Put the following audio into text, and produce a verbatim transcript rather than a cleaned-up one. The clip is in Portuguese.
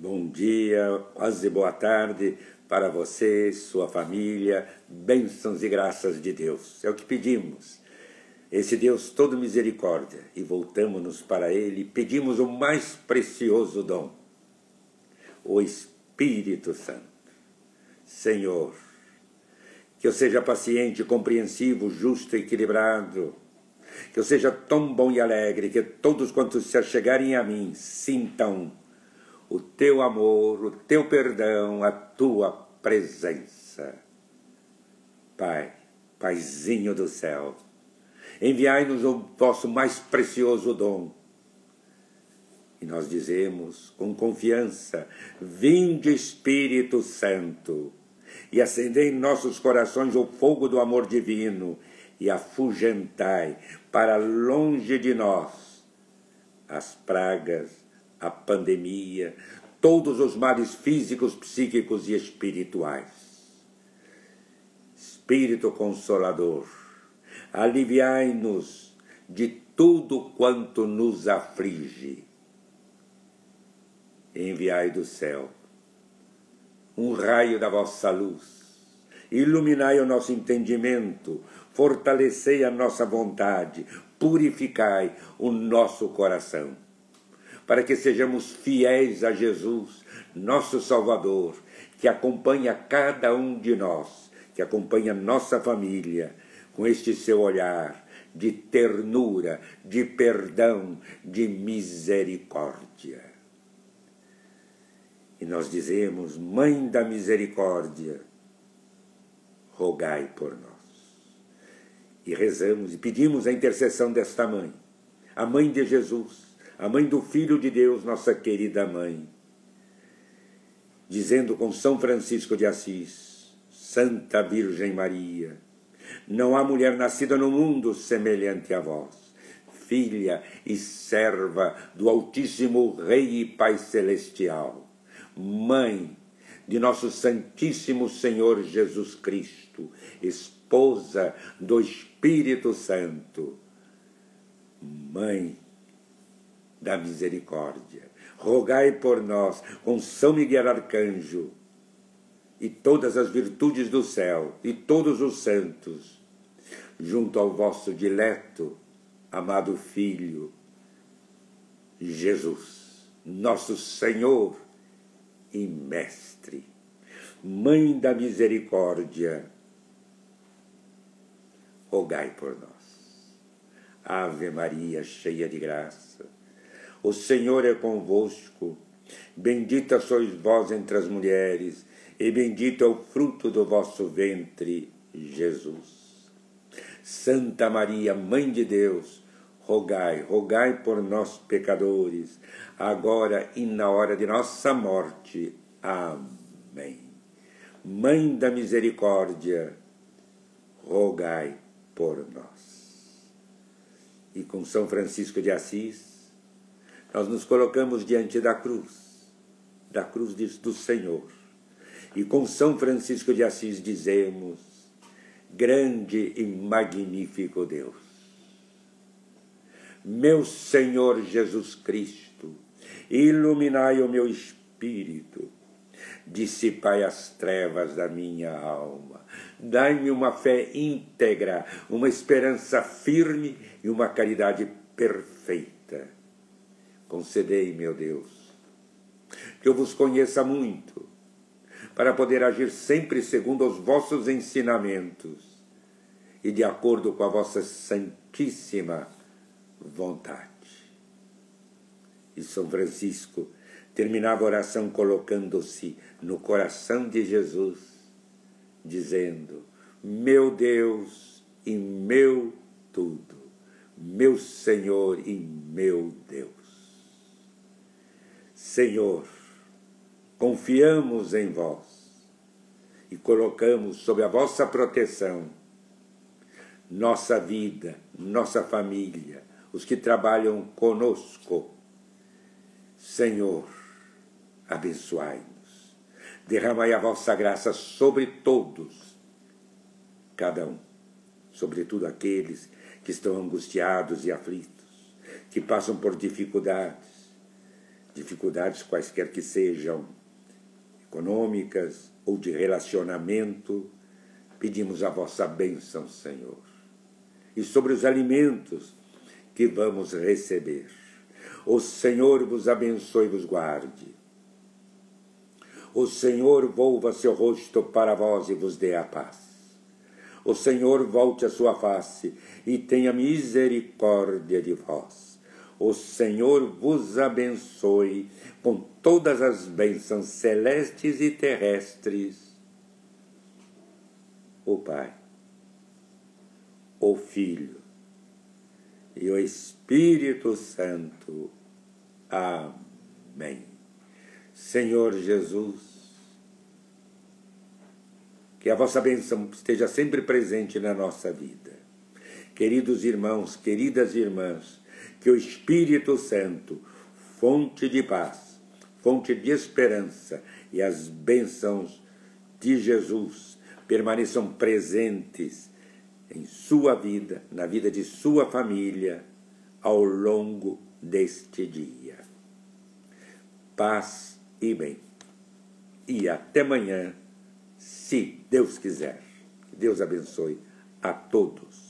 Bom dia, quase boa tarde para você, sua família, bênçãos e graças de Deus. É o que pedimos. Esse Deus todo misericórdia, e voltamos-nos para Ele, pedimos o mais precioso dom, o Espírito Santo. Senhor, que eu seja paciente, compreensivo, justo e equilibrado, que eu seja tão bom e alegre, que todos quantos se achegarem a mim sintam o teu amor, o teu perdão, a tua presença. Pai, Paizinho do céu, enviai-nos o vosso mais precioso dom. E nós dizemos com confiança: vinde Espírito Santo, e acendei em nossos corações o fogo do amor divino, e afugentai para longe de nós as pragas, a pandemia, todos os males físicos, psíquicos e espirituais. Espírito Consolador, aliviai-nos de tudo quanto nos aflige. Enviai do céu um raio da vossa luz, iluminai o nosso entendimento, fortalecei a nossa vontade, purificai o nosso coração, para que sejamos fiéis a Jesus, nosso Salvador, que acompanha cada um de nós, que acompanha nossa família, com este seu olhar de ternura, de perdão, de misericórdia. E nós dizemos: Mãe da Misericórdia, rogai por nós. E rezamos e pedimos a intercessão desta mãe, a mãe de Jesus, a mãe do Filho de Deus, nossa querida mãe, dizendo com São Francisco de Assis: Santa Virgem Maria, não há mulher nascida no mundo semelhante a vós, filha e serva do Altíssimo Rei e Pai Celestial, mãe de nosso Santíssimo Senhor Jesus Cristo, esposa do Espírito Santo, mãe da misericórdia, rogai por nós com São Miguel Arcanjo e todas as virtudes do céu e todos os santos, junto ao vosso dileto, amado Filho, Jesus, nosso Senhor e Mestre. Mãe da Misericórdia, rogai por nós. Ave Maria, cheia de graça, o Senhor é convosco, bendita sois vós entre as mulheres, e bendito é o fruto do vosso ventre, Jesus. Santa Maria, Mãe de Deus, rogai, rogai por nós, pecadores, agora e na hora de nossa morte. Amém. Mãe da Misericórdia, rogai por nós. E com São Francisco de Assis, nós nos colocamos diante da cruz, da cruz do Senhor. E com São Francisco de Assis dizemos: grande e magnífico Deus, meu Senhor Jesus Cristo, iluminai o meu espírito, dissipai as trevas da minha alma, dai-me uma fé íntegra, uma esperança firme e uma caridade perfeita. Concedei, meu Deus, que eu vos conheça muito, para poder agir sempre segundo os vossos ensinamentos e de acordo com a vossa santíssima vontade. E São Francisco terminava a oração colocando-se no coração de Jesus, dizendo: meu Deus e meu tudo, meu Senhor e meu Deus. Senhor, confiamos em vós e colocamos sob a vossa proteção nossa vida, nossa família, os que trabalham conosco. Senhor, abençoai-nos, derramai a vossa graça sobre todos, cada um, sobretudo aqueles que estão angustiados e aflitos, que passam por dificuldades. dificuldades quaisquer que sejam, econômicas ou de relacionamento, pedimos a vossa bênção, Senhor. E sobre os alimentos que vamos receber, o Senhor vos abençoe e vos guarde. O Senhor volva seu rosto para vós e vos dê a paz. O Senhor volte a sua face e tenha misericórdia de vós. O Senhor vos abençoe com todas as bênçãos celestes e terrestres. O Pai, o Filho e o Espírito Santo. Amém. Senhor Jesus, que a vossa bênção esteja sempre presente na nossa vida. Queridos irmãos, queridas irmãs, que o Espírito Santo, fonte de paz, fonte de esperança e as bênçãos de Jesus permaneçam presentes em sua vida, na vida de sua família, ao longo deste dia. Paz e bem. E até amanhã, se Deus quiser. Que Deus abençoe a todos.